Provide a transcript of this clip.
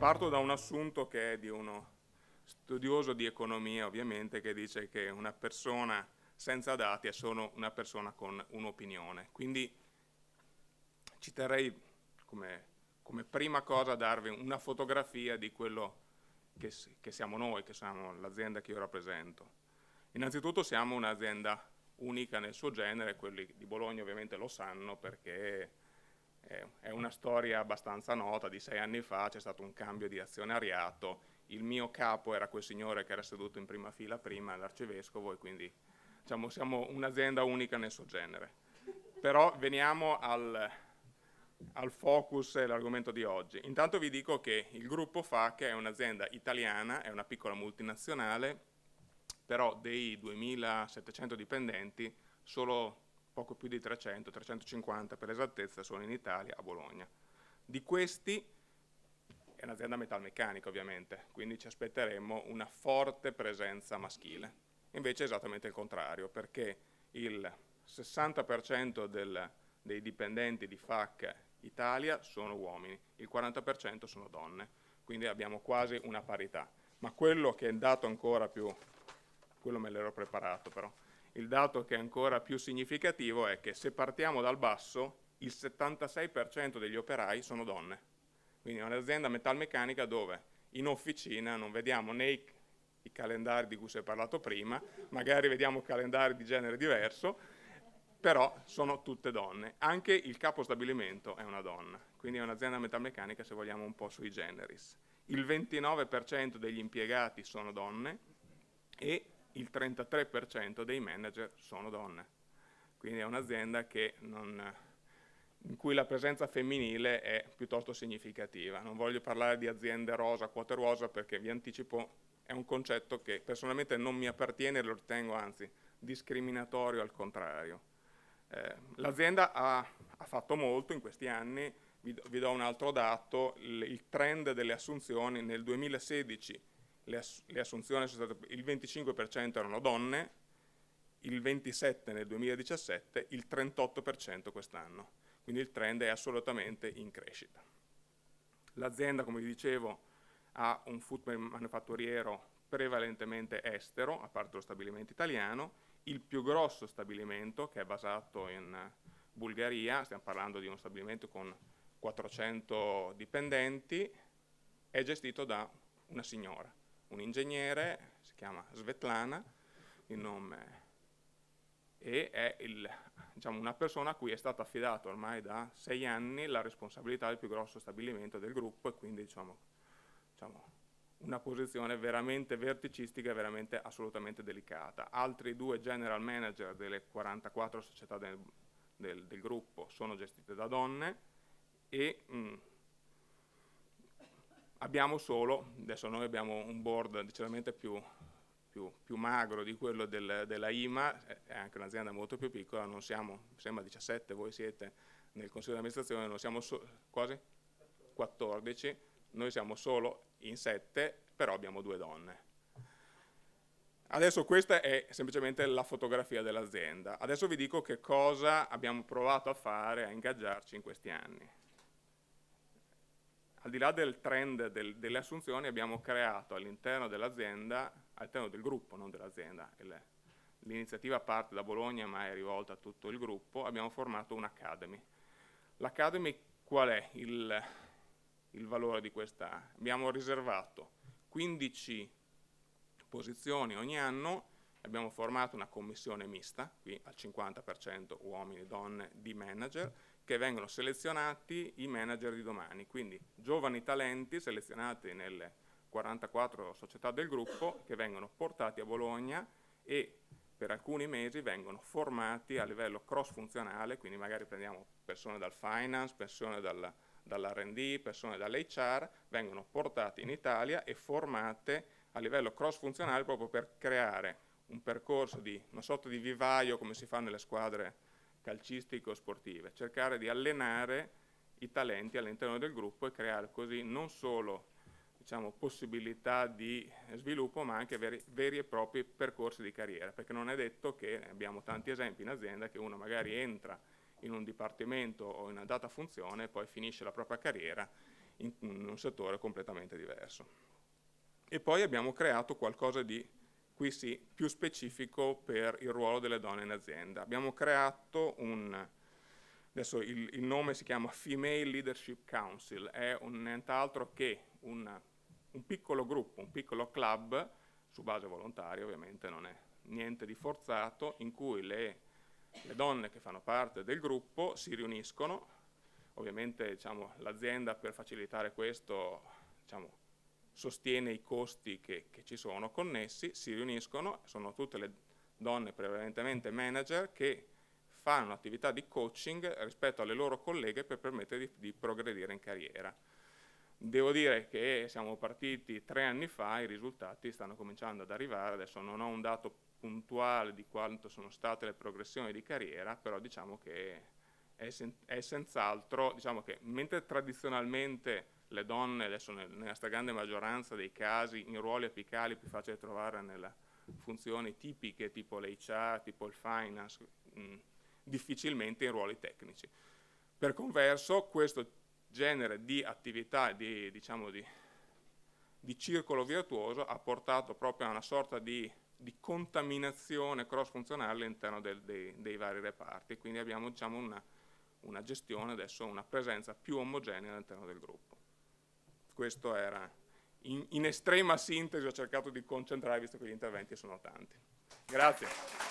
Parto da un assunto che è di uno studioso di economia, ovviamente, che dice che una persona senza dati è solo una persona con un'opinione. Quindi ci terrei come prima cosa a darvi una fotografia di quello che siamo noi, che siamo l'azienda che io rappresento. Innanzitutto siamo un'azienda unica nel suo genere, quelli di Bologna ovviamente lo sanno perché è una storia abbastanza nota. Di 6 anni fa c'è stato un cambio di azionariato, il mio capo era quel signore che era seduto in prima fila prima, l'arcivescovo, e quindi diciamo, siamo un'azienda unica nel suo genere. Però veniamo al focus e all'argomento di oggi. Intanto vi dico che il gruppo FAC è un'azienda italiana, è una piccola multinazionale, però dei 2.700 dipendenti solo poco più di 300, 350 per esattezza, sono in Italia, a Bologna. Di questi è un'azienda metalmeccanica ovviamente, quindi ci aspetteremmo una forte presenza maschile. Invece è esattamente il contrario, perché il 60% dei dipendenti di FAC Italia sono uomini, il 40% sono donne, quindi abbiamo quasi una parità. Ma quello che è il dato ancora più, quello me l'ero preparato però, il dato che è ancora più significativo è che se partiamo dal basso, il 76% degli operai sono donne. Quindi è un'azienda metalmeccanica dove in officina non vediamo né i calendari di cui si è parlato prima, magari vediamo calendari di genere diverso, però sono tutte donne. Anche il capo stabilimento è una donna, quindi è un'azienda metalmeccanica, se vogliamo, un po' sui generis. Il 29% degli impiegati sono donne e il 33% dei manager sono donne. Quindi è un'azienda in cui la presenza femminile è piuttosto significativa. Non voglio parlare di aziende rosa, quote rosa, perché vi anticipo è un concetto che personalmente non mi appartiene e lo ritengo anzi discriminatorio al contrario. L'azienda ha fatto molto in questi anni, vi do un altro dato, il trend delle assunzioni nel 2016, le assunzioni sono state, il 25% erano donne, il 27% nel 2017, il 38% quest'anno, quindi il trend è assolutamente in crescita. L'azienda, come vi dicevo, ha un footprint manifatturiero prevalentemente estero, a parte lo stabilimento italiano. Il più grosso stabilimento, che è basato in Bulgaria, stiamo parlando di uno stabilimento con 400 dipendenti, è gestito da una signora, un ingegnere, si chiama Svetlana, il nome, e è diciamo, una persona a cui è stata affidata ormai da 6 anni la responsabilità del più grosso stabilimento del gruppo, e quindi diciamo una posizione veramente verticistica e veramente assolutamente delicata. Altri 2 general manager delle 44 società del gruppo sono gestite da donne e abbiamo solo, adesso noi abbiamo un board decisamente più magro di quello della IMA, è anche un'azienda molto più piccola, non siamo, mi sembra 17, voi siete nel consiglio di amministrazione, non siamo quasi 14, noi siamo solo in 7, però abbiamo 2 donne. Adesso questa è semplicemente la fotografia dell'azienda. Adesso vi dico che cosa abbiamo provato a fare, a ingaggiarci in questi anni. Al di là del trend delle assunzioni, abbiamo creato all'interno dell'azienda, all'interno del gruppo, non dell'azienda, l'iniziativa parte da Bologna ma è rivolta a tutto il gruppo, abbiamo formato un'academy. L'Academy qual è il valore di questa? Abbiamo riservato 15 posizioni ogni anno, abbiamo formato una commissione mista, qui al 50% uomini e donne di manager, che vengono selezionati i manager di domani, quindi giovani talenti selezionati nelle 44 società del gruppo che vengono portati a Bologna e per alcuni mesi vengono formati a livello cross-funzionale, quindi magari prendiamo persone dal finance, persone dall'R&D, persone dall'HR, vengono portati in Italia e formate a livello cross-funzionale proprio per creare un percorso di una sorta di vivaio come si fa nelle squadre calcistiche o sportive, cercare di allenare i talenti all'interno del gruppo e creare così non solo possibilità di sviluppo ma anche veri e propri percorsi di carriera, perché non è detto che, abbiamo tanti esempi in azienda, che uno magari entra in un dipartimento o in una data funzione e poi finisce la propria carriera in un settore completamente diverso. E poi abbiamo creato qualcosa di, qui sì, più specifico per il ruolo delle donne in azienda. Abbiamo creato adesso il nome si chiama Female Leadership Council, è nient'altro che un piccolo gruppo, un piccolo club, su base volontaria ovviamente, non è niente di forzato, in cui le donne che fanno parte del gruppo si riuniscono. Ovviamente diciamo, l'azienda per facilitare questo diciamo, sostiene i costi che ci sono connessi, si riuniscono, sono tutte le donne prevalentemente manager che fanno attività di coaching rispetto alle loro colleghe per permettere di progredire in carriera. Devo dire che siamo partiti 3 anni fa, i risultati stanno cominciando ad arrivare, adesso non ho un dato puntuale di quanto sono state le progressioni di carriera, però diciamo che è senz'altro, diciamo che mentre tradizionalmente le donne, adesso nella stragrande maggioranza dei casi, in ruoli apicali più facili da trovare nelle funzioni tipiche tipo l'HR, tipo il finance, difficilmente in ruoli tecnici. Per converso, questo genere di attività, diciamo di circolo virtuoso ha portato proprio a una sorta di contaminazione cross-funzionale all'interno dei vari reparti, quindi abbiamo diciamo, una gestione adesso, una presenza più omogenea all'interno del gruppo. Questo era, in estrema sintesi ho cercato di concentrare, visto che gli interventi sono tanti. Grazie.